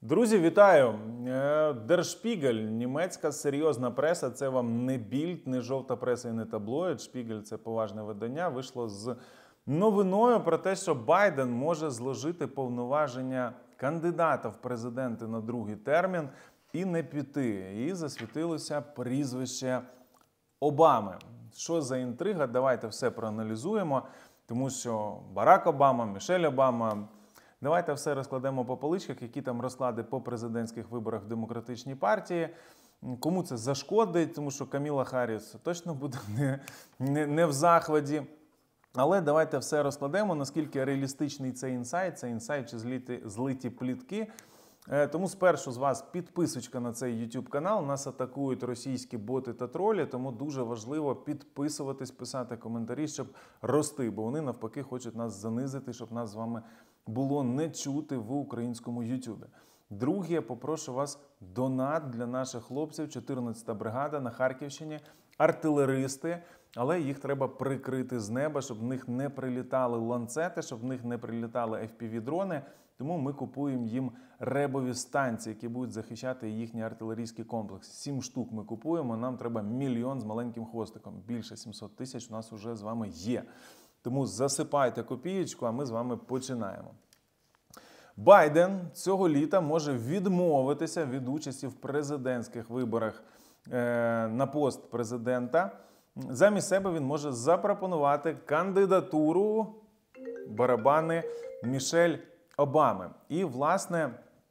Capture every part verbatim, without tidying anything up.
Друзі, вітаю! Der Spiegel, німецька серйозна преса, це вам не Більд, не жовта преса і не таблоїд. Spiegel – це поважне видання, вийшло з новиною про те, що Байден може зложити повноваження кандидата в президенти на другий термін і не піти. І засвітилося прізвище Обами. Що за інтрига? Давайте все проаналізуємо, тому що Барак Обама, Мішель Обама... Давайте все розкладемо по поличках, які там розклади по президентських виборах в Демократичній партії. Кому це зашкодить, тому що Каміла Харріс точно буде не, не, не в захваті. Але давайте все розкладемо, наскільки реалістичний цей інсайт, це інсайт чи зліті, злиті плітки. Тому спершу з вас підписочка на цей YouTube канал. Нас атакують російські боти та тролі, тому дуже важливо підписуватись, писати коментарі, щоб рости, бо вони навпаки хочуть нас занизити, щоб нас з вами було не чути в українському YouTube. Друге, я попрошу вас донат для наших хлопців, чотирнадцята бригада на Харківщині, артилеристи, але їх треба прикрити з неба, щоб в них не прилітали ланцети, щоб в них не прилітали еф пі ві-дрони, тому ми купуємо їм ребові станції, які будуть захищати їхній артилерійський комплекс. Сім штук ми купуємо, нам треба мільйон з маленьким хвостиком. Більше сімсот тисяч у нас вже з вами є. Тому засипайте копієчку, а ми з вами починаємо. Байден цього літа може відмовитися від участі в президентських виборах е, на пост президента. Замість себе він може запропонувати кандидатуру барабани Мішель Обами. І, власне,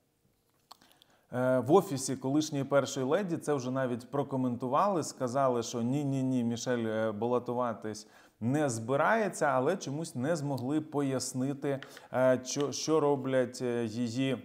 е, в офісі колишньої першої леді це вже навіть прокоментували, сказали, що ні-ні-ні, Мішель балотуватись не збирається, але чомусь не змогли пояснити, що роблять її,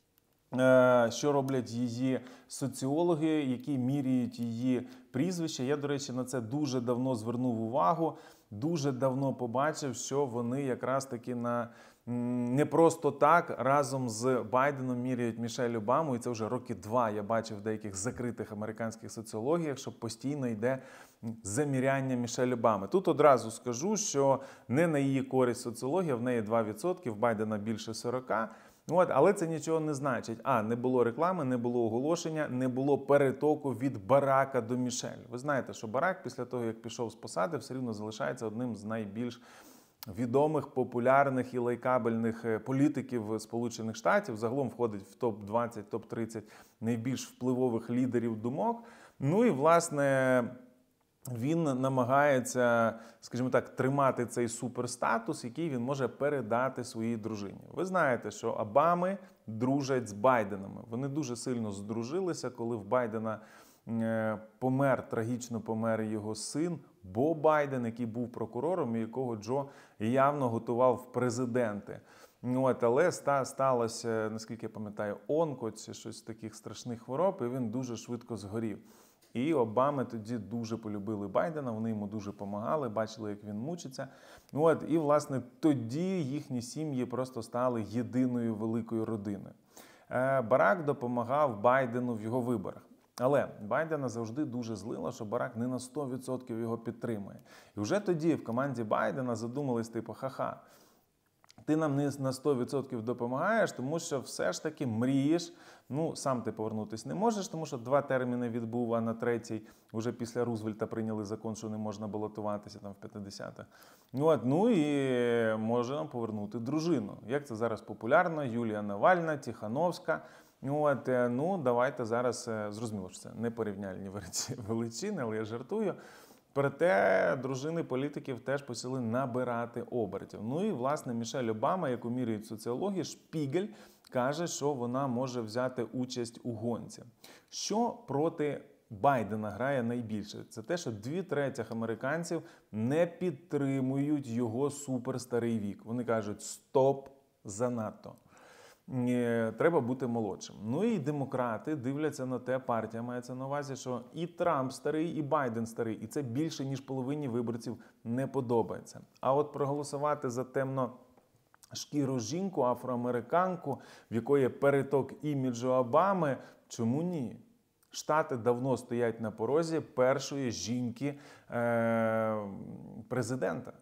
що роблять її соціологи, які міряють її прізвище. Я, до речі, на це дуже давно звернув увагу, дуже давно побачив, що вони якраз таки на не просто так разом з Байденом міряють Мішель Обаму, і це вже роки два я бачив в деяких закритих американських соціологіях, що постійно йде заміряння Мішель Обами. Тут одразу скажу, що не на її користь соціологія, в неї два відсотки, в Байдена більше сорок. От, але це нічого не значить. А, не було реклами, не було оголошення, не було перетоку від Барака до Мішель. Ви знаєте, що Барак після того, як пішов з посади, все рівно залишається одним з найбільш відомих, популярних і лайкабельних політиків Сполучених Штатів. Загалом входить в топ двадцять, топ тридцять найбільш впливових лідерів думок. Ну і, власне, він намагається, скажімо так, тримати цей суперстатус, який він може передати своїй дружині. Ви знаєте, що Обами дружать з Байденами. Вони дуже сильно здружилися, коли в Байдена помер, трагічно помер його син Бо Байден, який був прокурором і якого Джо явно готував в президенти. От, але сталося, наскільки я пам'ятаю, онко, чи щось з таких страшних хвороб, і він дуже швидко згорів. І Обами тоді дуже полюбили Байдена, вони йому дуже допомагали, бачили, як він мучиться. От, і, власне, тоді їхні сім'ї просто стали єдиною великою родиною. Барак допомагав Байдену в його виборах. Але Байдена завжди дуже злило, що Барак не на сто відсотків його підтримує. І вже тоді в команді Байдена задумались, типу, ха-ха, ти нам не на сто відсотків допомагаєш, тому що все ж таки мрієш, ну, сам ти повернутися не можеш, тому що два терміни відбув, а на третій вже після Рузвельта прийняли закон, що не можна балотуватися там в п'ятдесятих. Ну, от, ну і може нам повернути дружину. Як це зараз популярно? Юлія Навальна, Тихановська. От, ну, давайте зараз, зрозуміло, що це не порівняльні величини, але я жартую. Проте дружини політиків теж почали набирати обертів. Ну і, власне, Мішель Обама, яку міряють соціології, Шпігель каже, що вона може взяти участь у гонці. Що проти Байдена грає найбільше? Це те, що дві третіх американців не підтримують його суперстарий вік. Вони кажуть, стоп, занадто. Треба бути молодшим. Ну і демократи дивляться на те, партія мається на увазі, що і Трамп старий, і Байден старий. І це більше, ніж половині виборців не подобається. А от проголосувати за темношкіру жінку, афроамериканку, в якої переток іміджу Обами, чому ні? Штати давно стоять на порозі першої жінки-президента.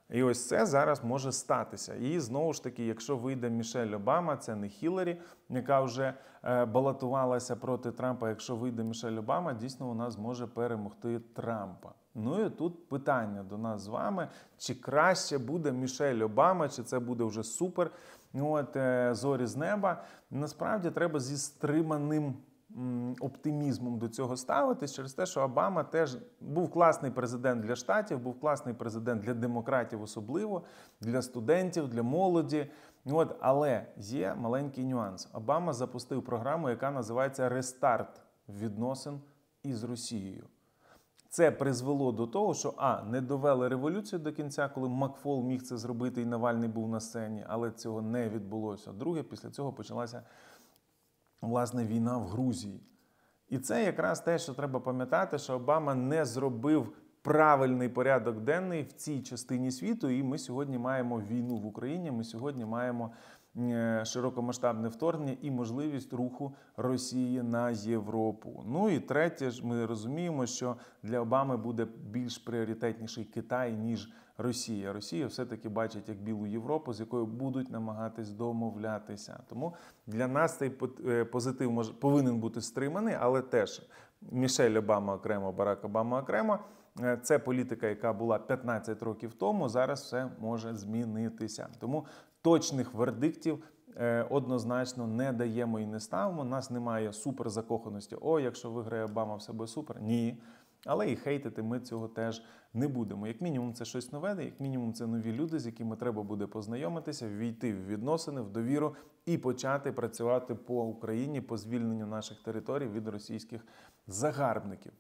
І ось це зараз може статися. І знову ж таки, якщо вийде Мішель Обама, це не Хіларі, яка вже е, балотувалася проти Трампа. Якщо вийде Мішель Обама, дійсно вона зможе перемогти Трампа. Ну і тут питання до нас з вами, чи краще буде Мішель Обама, чи це буде вже супер, от, е, зорі з неба. Насправді треба зі стриманим оптимізмом до цього ставитись через те, що Обама теж був класний президент для Штатів, був класний президент для демократів особливо, для студентів, для молоді. От, але є маленький нюанс. Обама запустив програму, яка називається «Рестарт відносин із Росією». Це призвело до того, що а, не довели революцію до кінця, коли Макфол міг це зробити і Навальний був на сцені, але цього не відбулося. Друге, після цього почалася власне, війна в Грузії. І це якраз те, що треба пам'ятати, що Обама не зробив правильний порядок денний в цій частині світу, і ми сьогодні маємо війну в Україні, ми сьогодні маємо широкомасштабне вторгнення і можливість руху Росії на Європу. Ну і третє, ми розуміємо, що для Обами буде більш пріоритетніший Китай, ніж Росія. Росія все-таки бачить як білу Європу, з якою будуть намагатись домовлятися. Тому для нас цей позитив може, повинен бути стриманий, але теж Мішель Обама окремо, Барак Обама окремо. Це політика, яка була п'ятнадцять років тому, зараз все може змінитися. Тому точних вердиктів однозначно не даємо і не ставимо. У нас немає суперзакоханості. О, якщо виграє Обама, все буде супер. Ні. Але і хейтити ми цього теж не будемо. Як мінімум це щось нове, як мінімум це нові люди, з якими треба буде познайомитися, ввійти в відносини, в довіру і почати працювати по Україні, по звільненню наших територій від російських загарбників.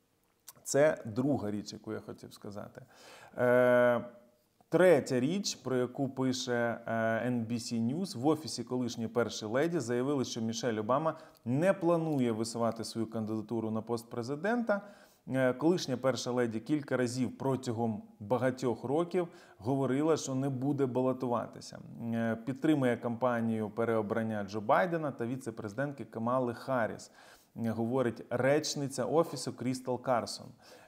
Це друга річ, яку я хотів сказати. Е, третя річ, про яку пише ен бі сі News, в офісі колишньої першої леді заявили, що Мішель Обама не планує висувати свою кандидатуру на пост президента. Колишня перша леді кілька разів протягом багатьох років говорила, що не буде балотуватися. Підтримує кампанію переобрання Джо Байдена та віце-президентки Камали Харріс, говорить речниця офісу Крістал Карсон.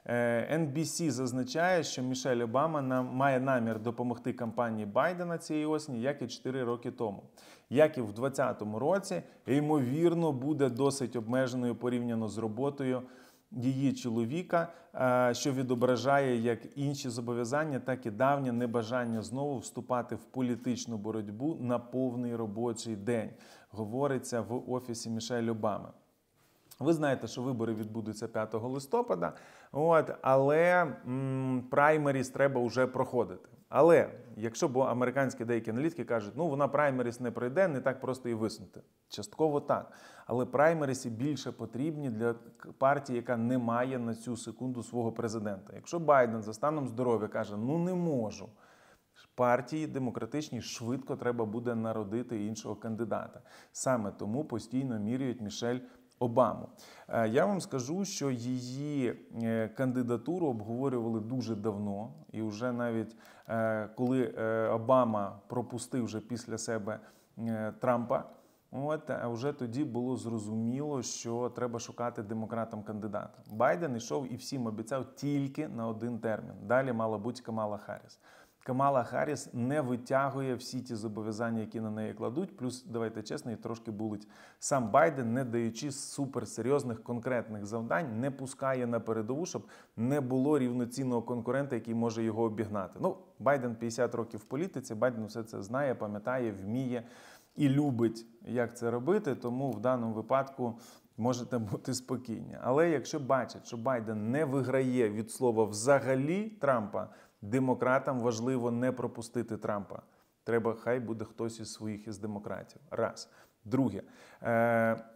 ен бі сі зазначає, що Мішель Обама має намір допомогти кампанії Байдена цієї осені, як і чотири роки тому. Як і в двадцятому році, ймовірно, буде досить обмеженою порівняно з роботою її чоловіка, що відображає як інші зобов'язання, так і давнє небажання знову вступати в політичну боротьбу на повний робочий день, говориться в офісі Мішель Обами. Ви знаєте, що вибори відбудуться п'ятого листопада, от, але м, праймеріс треба вже проходити. Але, якщо бо американські деякі аналітики кажуть, ну вона праймеріс не пройде, не так просто і висунути. Частково так. Але праймеріси більше потрібні для партії, яка не має на цю секунду свого президента. Якщо Байден за станом здоров'я каже, ну не можу, партії демократичній швидко треба буде народити іншого кандидата. Саме тому постійно міряють Мішель Обаму. Я вам скажу, що її кандидатуру обговорювали дуже давно. І вже навіть коли Обама пропустив вже після себе Трампа, от, а вже тоді було зрозуміло, що треба шукати демократам кандидата. Байден йшов і всім обіцяв тільки на один термін. Далі мала бути Камала Харріс. Камала Харріс не витягує всі ті зобов'язання, які на неї кладуть, плюс, давайте чесно, і трошки булить сам Байден, не даючи суперсерйозних конкретних завдань, не пускає на передову, щоб не було рівноцінного конкурента, який може його обігнати. Ну, Байден п'ятдесят років в політиці, Байден все це знає, пам'ятає, вміє і любить, як це робити, тому в даному випадку можете бути спокійні. Але якщо бачать, що Байден не виграє від слова взагалі Трампа, демократам важливо не пропустити Трампа. Треба, хай буде хтось із своїх із демократів. Раз. Друге. Е-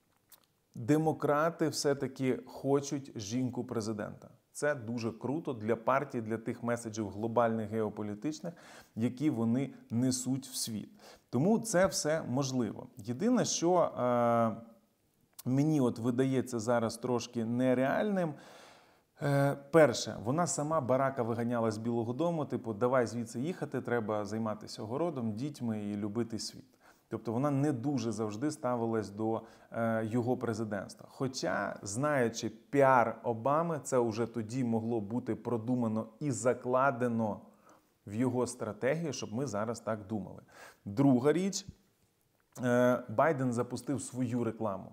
демократи все-таки хочуть жінку президента. Це дуже круто для партій, для тих меседжів глобальних геополітичних, які вони несуть в світ. Тому це все можливо. Єдине, що е- мені от видається зараз трошки нереальним, перше, вона сама Барака виганяла з Білого дому, типу, давай звідси їхати, треба займатися городом, дітьми і любити світ. Тобто вона не дуже завжди ставилась до е, його президентства. Хоча, знаючи піар Обами, це вже тоді могло бути продумано і закладено в його стратегію, щоб ми зараз так думали. Друга річ, Байден запустив свою рекламу.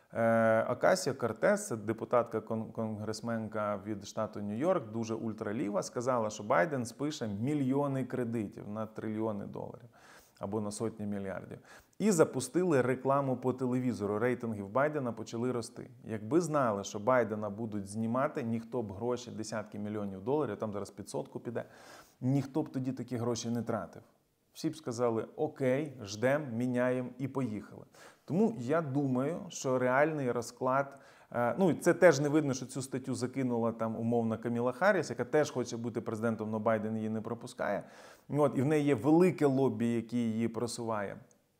Окасія Кортес, це депутатка, конгресменка від штату Нью-Йорк, дуже ультраліва, сказала, що Байден спише мільйони кредитів на трильйони доларів або на сотні мільярдів. І запустили рекламу по телевізору. Рейтинги в Байдена почали рости. Якби знали, що Байдена будуть знімати, ніхто б гроші, десятки мільйонів доларів, там зараз під сотку піде, ніхто б тоді такі гроші не тратив. Всі б сказали, окей, ждемо, міняємо і поїхали. Тому я думаю, що реальний розклад, ну це теж не видно, що цю статтю закинула там умовно Каміла Харріс, яка теж хоче бути президентом, але Байден її не пропускає. От, і в неї є велике лобі, яке її просуває.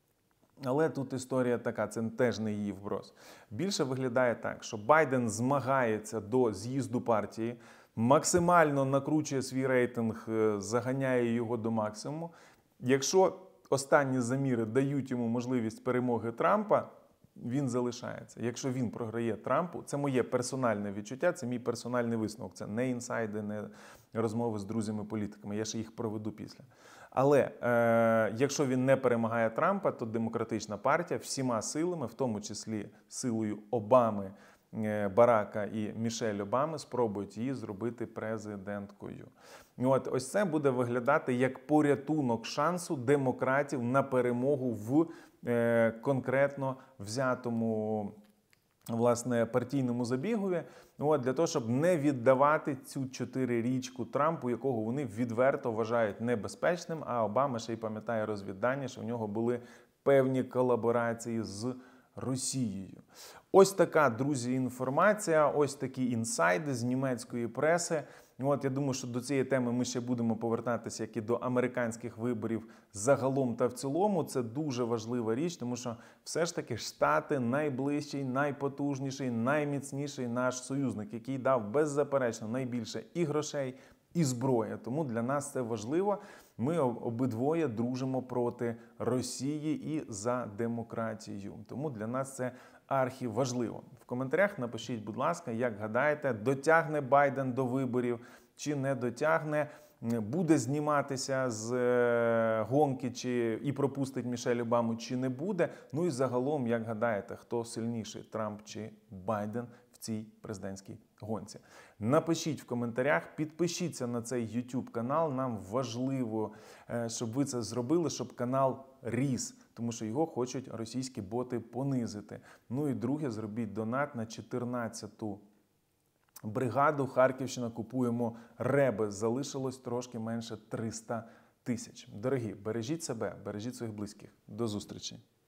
Але тут історія така, це теж не її вброс. Більше виглядає так, що Байден змагається до з'їзду партії, максимально накручує свій рейтинг, заганяє його до максимуму. Якщо останні заміри дають йому можливість перемоги Трампа, він залишається. Якщо він програє Трампу, це моє персональне відчуття, це мій персональний висновок. Це не інсайди, не розмови з друзями-політиками. Я ще їх проведу після. Але е, якщо він не перемагає Трампа, то демократична партія всіма силами, в тому числі силою Обами, Барака і Мішель Обами, спробують її зробити президенткою. От, ось це буде виглядати як порятунок шансу демократів на перемогу в е, конкретно взятому власне партійному забігові, от, для того, щоб не віддавати цю чотирирічку Трампу, якого вони відверто вважають небезпечним, а Обама ще й пам'ятає розвіддання, що в нього були певні колаборації з Росією. Ось така, друзі, інформація, ось такі інсайди з німецької преси. От, я думаю, що до цієї теми ми ще будемо повертатися, як і до американських виборів загалом та в цілому. Це дуже важлива річ, тому що все ж таки Штати найближчий, найпотужніший, найміцніший наш союзник, який дав беззаперечно найбільше і грошей, і зброї. Тому для нас це важливо. Ми обидвоє дружимо проти Росії і за демократію. Тому для нас це архіважливо. В коментарях напишіть, будь ласка, як гадаєте, дотягне Байден до виборів чи не дотягне, буде зніматися з гонки чи і пропустить Мішель Обаму чи не буде. Ну і загалом, як гадаєте, хто сильніший, Трамп чи Байден в цій президентській гонці. Напишіть в коментарях, підпишіться на цей YouTube канал. Нам важливо, щоб ви це зробили, щоб канал ріс, тому що його хочуть російські боти понизити. Ну і друге, зробіть донат на чотирнадцяту бригаду. Харківщина, купуємо реби. Залишилось трошки менше триста тисяч. Дорогі, бережіть себе, бережіть своїх близьких. До зустрічі.